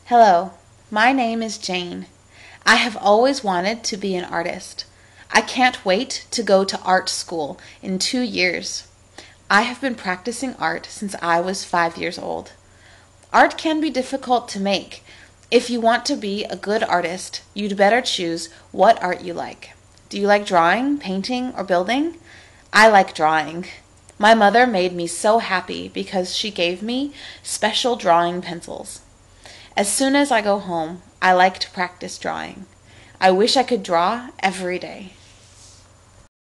Hello, my name is Jane. I have always wanted to be an artist. I can't wait to go to art school in 2 years. I have been practicing art since I was 5 years old. Art can be difficult to make. If you want to be a good artist, you'd better choose what art you like. Do you like drawing, painting, or building? I like drawing. My mother made me so happy because she gave me special drawing pencils. As soon as I go home, I like to practice drawing. I wish I could draw every day.